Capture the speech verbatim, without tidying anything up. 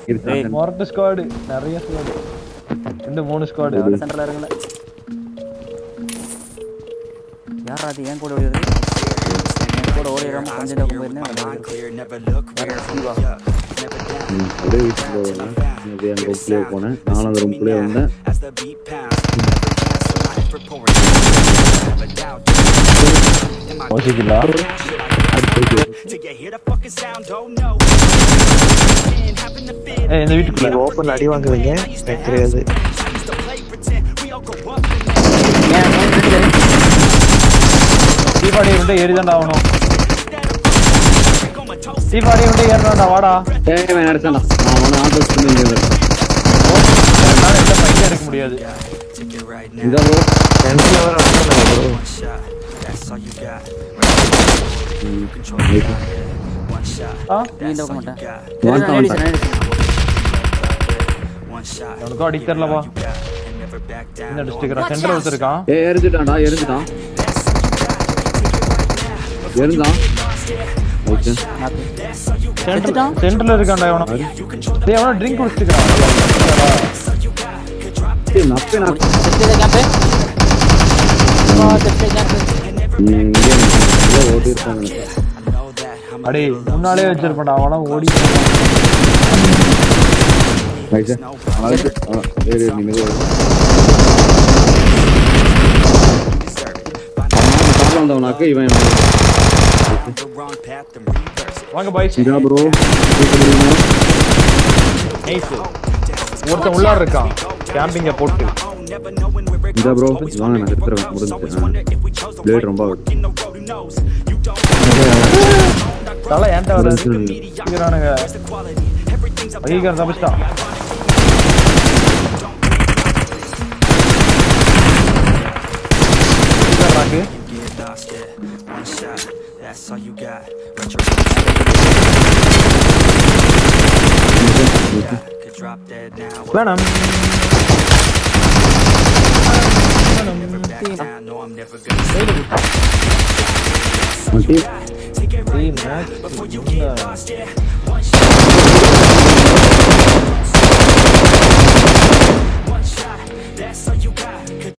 மொரட்டு ஸ்குவாட் நிறைய ஸ்குவாட் ரெண்டு மூணு ஸ்குவாட் சென்டர்ல இருங்கல யார் அது ஏன் கூட ஓடிறது ஏன் கூட ஓடிராம கொஞ்சம் நேரம் போயினே அப்படியே வீட்டுக்கு போவேன் அப்படியே அங்கே ரூம்குள்ளே போனேன் நானும் அந்த ரூம்குள்ளே வந்தேன் ஓசிக்கலா ஏய் இந்த வீட்டுக்குள்ள ஓபன் அடி வாங்குவீங்க எனக்கு தெரியாது தீபாவளி வந்து ஏறிதான்டா ஆகணும் தீபாவளி வந்து ஏறணும்டா வாடா ஏய் நான் எடுத்தேன்டா நான் அவனை ஆட்டோஸ் பண்ணி இங்கே இருக்கேன் என்னால எந்த பையன் எடுக்க முடியாது இதோ ப்ரோ சென்டர்ல வர வந்தானே ப்ரோ ஆ நீ இந்த பக்கம் மாட்டேன் உனக்கு அடிக்க தெரியலவா இந்த டிஸ்ட்ரிக்ட் சென்டர் வச்சிருக்கான் ஏய் எரிஞ்சிட்டான்டா எரிஞ்சிட்டான் எரிஞ்சான் ஓகே சென்டர் சென்டர்ல இருக்கான்டா இவன டேய் அவன ட்ரிங்க் குடிச்சிட்டான் டேய் நப்பே நான் செட்டே கேம்ப் வா செட்டே கேம்ப் இங்க இங்க ஓடி இருக்காங்க அடே முன்னாலே வச்சிருப்படா அவன ஓடி ரைட் அழகு ஏறி நீ மெது நான் வந்தவனாக்க இவன் வாங்க பாய் இதா ப்ரோ நைஸ் ஒருத்தன் உள்ளார இருக்கான் கேம்பிங்க போட்டு இதா ப்ரோ வாங்க நான் எடுத்துறேன் முடிஞ்சு பிளேட் ரொம்ப தல ஏன்டா வராது இங்கறானுங்க ஐகர் தப்பிச்சான் இங்கறாங்க வேணாம் மல்டி டீம் மேட்ச்